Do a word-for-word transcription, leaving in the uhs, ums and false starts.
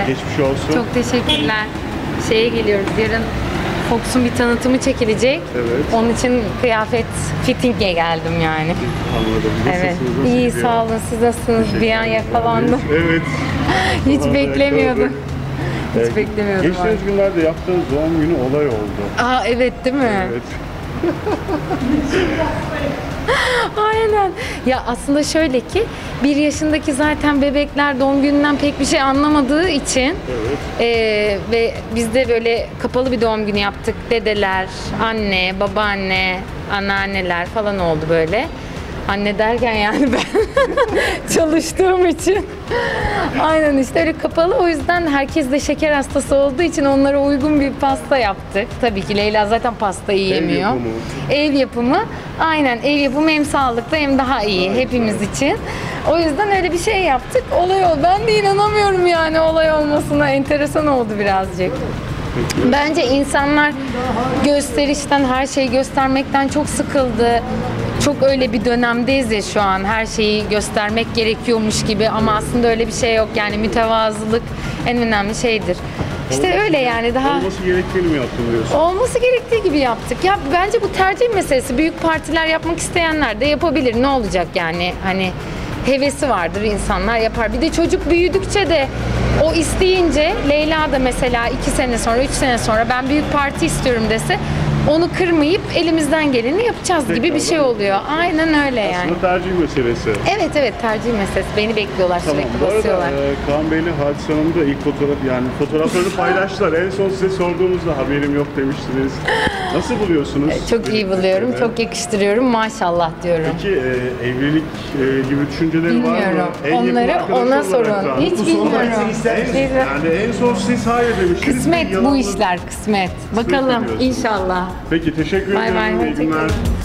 Geçmiş olsun. Çok teşekkürler. Şeye geliyoruz yarın. Fox'un bir tanıtımı çekilecek. Evet. Onun için kıyafet fitting'e geldim yani. Anladım. Nasılsınız? Evet. Nasıl İyi gidiyor? sağ olun. Siz nasılsınız? Bir an yakalandım. Evet. Hiç Vallahi beklemiyordum. yakaladık. Hiç Evet. beklemiyordum. Geçtiğimiz günlerde yaptığınız doğum günü olay oldu. Aa evet değil mi? Evet. Aynen. Ya aslında şöyle ki bir yaşındaki zaten bebekler doğum gününden pek bir şey anlamadığı için Evet. eee, ve biz de böyle kapalı bir doğum günü yaptık. Dedeler, anne, babaanne, anneanneler falan oldu böyle. Anne derken yani ben çalıştığım için. Aynen işte öyle kapalı. O yüzden herkes de şeker hastası olduğu için onlara uygun bir pasta yaptık. Tabii ki Leyla zaten pasta yiyemiyor. yapımı. Ev yapımı. Aynen ev yapımı hem sağlıklı hem daha iyi Harika. hepimiz için. O yüzden öyle bir şey yaptık. Olay oldu. Ben de inanamıyorum yani olay olmasına. Enteresan oldu birazcık. Peki. Bence insanlar gösterişten, her şeyi göstermekten çok sıkıldı. Çok öyle bir dönemdeyiz ya şu an. Her şeyi göstermek gerekiyormuş gibi ama aslında öyle bir şey yok. Yani mütevazılık en önemli şeydir. İşte öyle yani daha Olması gerektiğini mi yaptın diyorsun? olması gerektiği gibi yaptık. Ya bence bu tercih meselesi. Büyük partiler yapmak isteyenler de yapabilir. Ne olacak yani? Hani hevesi vardır, insanlar yapar. Bir de çocuk büyüdükçe de o isteyince Leyla da mesela iki sene sonra, üç sene sonra ben büyük parti istiyorum dese onu kırmayıp elimizden geleni yapacağız gibi bir şey oluyor. Aynen öyle yani. Aslında tercih meselesi. Evet evet tercih meselesi. Beni bekliyorlar Tamam. sürekli Bu arada basıyorlar. e, Kaan Bey'le Hadise Hanım da ilk fotoğraf yani fotoğraflarını paylaştılar. En son size sorduğumuzda haberim yok demiştiniz. Nasıl buluyorsunuz? Çok iyi buluyorum, çok yakıştırıyorum. Maşallah diyorum. Peki e, evlilik e, gibi düşünceleri var mı? Bilmiyorum. En yakın Onları arkadaşı ona olarak sorun. da. Hiç Bu soruları bilmiyorum. ister misiniz? Biz- Yani en son siz hayır demiştiniz. Kısmet Bir bu yalanla- işler, kısmet. Bakalım diyorsunuz. inşallah. Peki teşekkür Bay ederim. bay, İyi günler. hoşçakalın.